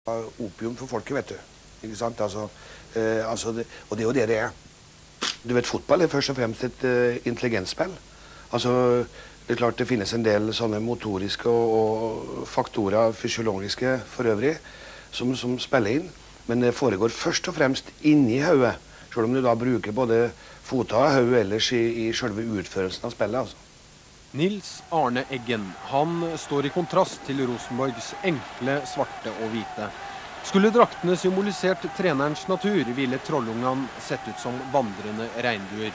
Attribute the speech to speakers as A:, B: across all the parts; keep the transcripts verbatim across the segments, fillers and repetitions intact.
A: Opium for folket, vet du. Ikke sant? Altså, eh, altså det, og det er jo det det er. Du vet, fotball er først og fremst et uh, intelligensspill. Altså, det er klart det finnes en del sånne motoriske og, og faktorer, fysiologiske for øvrig, som, som spiller inn. Men det foregår først og fremst inni hodet, selv om du da bruker både fota og hodet ellers i, i selve utførelsen av spillet, altså.
B: Nils Arne Eggen, han står i kontrast til Rosenborgs enkle, svarte og hvite. Skulle draktene symbolisert trenerens natur, ville trollungene sett ut som vandrende regnbuer.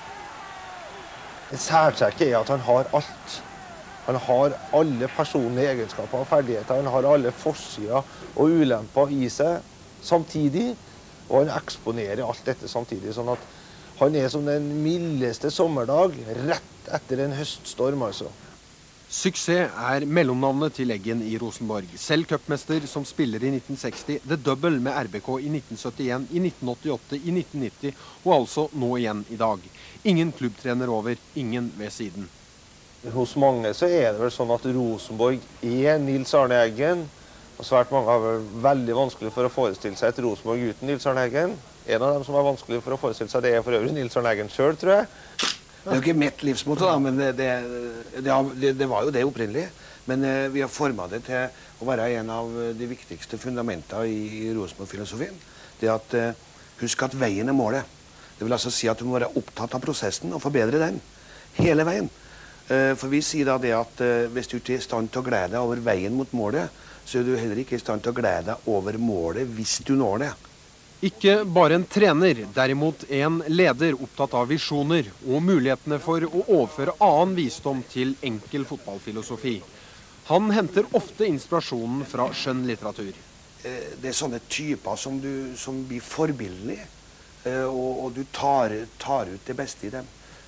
C: Det særtrekket er at han har alt. Han har alle personlige egenskaper og ferdigheter. Han har alle forsider og ulemper i seg samtidig, og han eksponerer alt dette samtidig, sånn at han er som den mildeste sommerdag rett etter en høststorm, altså.
B: Suksess er mellomnavnet til Eggen i Rosenborg. Selv cupmester som spiller i nitten seksti, The Double med R B K i nitten syttien, i nitten åttiåtte, i nitten nitti og altså nå igjen i dag. Ingen klubbtrener over, ingen ved siden.
C: Hos mange så er det vel sånn at Rosenborg er Nils Arne Eggen, og svært mange har vel veldig vanskelig for å forestille seg et Rosenborg uten Nils Arne Eggen. En av dem som er vanskelig for å forestille seg, det er for øvrig Nils Arne Eggen selv, tror jeg.
A: Det er jo ikke mitt livsmotto, da, men det, det, det, det var jo det opprinnelig. Men eh, vi har formet det til å være en av de viktigste fundamentene i, i Rosenborg-filosofien. Det at, eh, husk at veien er målet. Det vil altså si at du må være opptatt av prosessen og forbedre den. Hele veien. Eh, for vi sier da det at eh, hvis du ikke er i stand til å glede deg over veien mot målet, så er du heller ikke i stand til å glede deg over målet hvis du når det.
B: Ikke bare en trener, derimot en leder opptatt av visjoner og mulighetene for å overføre annen visdom til enkel fotballfilosofi. Han henter ofte inspirasjonen fra skjønnlitteratur.
A: Det er sånne typer som, du, som blir forbildelige, og, og du tar, tar ut det beste i dem.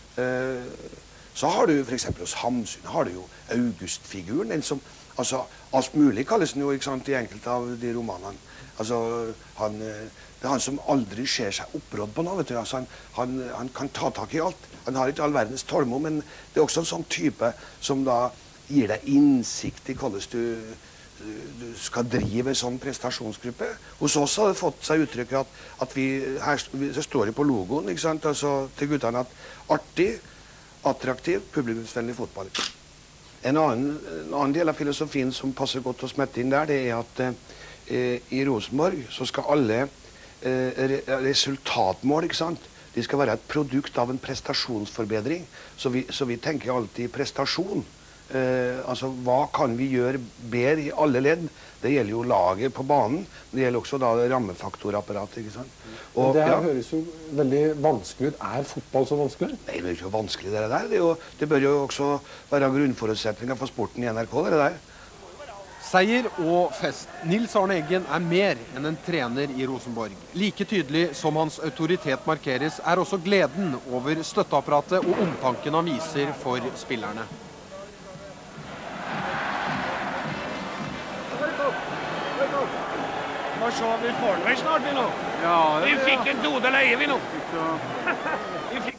A: Så har du for eksempel hos Hamsun, har du jo August-figuren, den som, altså, alt mulig kalles den jo, ikke sant, i enkelte av de romanene. Altså, han, det er han som aldri ser seg opprådd på noe, vet du. Altså, han, han, han kan ta tak i alt. Han har ikke all verdens tålmod, men det er også en sånn type som da gir deg innsikt i hvordan du, du skal drive en sånn prestasjonsgruppe. Hos oss har det fått seg uttrykket at, at vi, her så står det på logoen, ikke sant, altså til guttene at artig, attraktiv, publikumsvennlig fotball. En annen, en annen del av filosofien som passer godt å smette inn der, det er at eh, i Rosenborg så skal alle eh, resultatmål, ikke sant? De skal være et produkt av en prestasjonsforbedring. Så vi, så vi tenker alltid prestasjon. Eh, altså, hva kan vi gjøre bedre i alle ledd? Det gjelder jo laget på banen. Det gjelder også da rammefaktorapparatet, ikke sant? Og,
D: det her
A: ja.
D: høres jo veldig vanskelig ut. Er fotball så vanskelig?
A: Nei, det er ikke vanskelig det der. Det, er jo, det bør jo også være grunnforutsetninger for sporten i N R K, det der.
B: Seier og fest. Nils Arne Eggen er mer enn en trener i Rosenborg. Like tydelig som hans autoritet markeres, er også gleden over støtteapparatet og omtanken han viser for spillerne.
E: Hva så, vi får den vel snart vi nå?
F: Ja, det,
E: vi fikk en dode leie vi nå.
F: Ja.
E: Vi fikk